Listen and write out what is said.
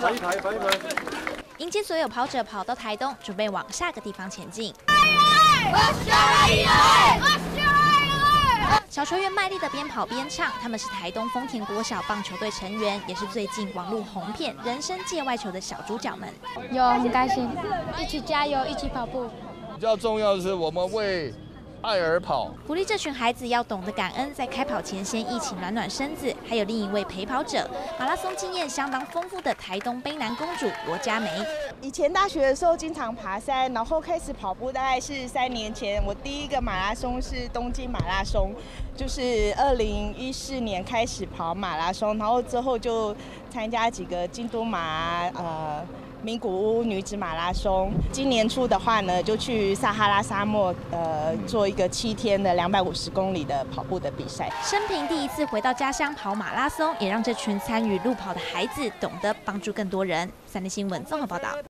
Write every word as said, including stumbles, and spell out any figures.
排一排，排一排。 迎接所有跑者跑到台东，准备往下个地方前进。小球员卖力的边跑边唱，他们是台东丰田国小棒球队成员，也是最近网络红片《人生界外球》的小主角们。 有很开心，一起加油，一起跑步。 比较重要的是，我们为爱而跑， 鼓励这群孩子要懂得感恩，在开跑前先一起暖暖身子。还有另一位陪跑者，马拉松经验相当丰富的台东卑南公主罗嘉梅。 以前大学的时候经常爬山，然后开始跑步，大概是三年前。我第一个马拉松是东京马拉松，就是二零一四年开始跑马拉松，然后之后就参加几个京都马，呃。名古屋女子马拉松，今年初的话呢，就去撒哈拉沙漠，呃，做一个七天的两百五十公里的跑步的比赛。 生平第一次回到家乡跑马拉松，也让这群参与路跑的孩子懂得帮助更多人。三立新闻综合报道。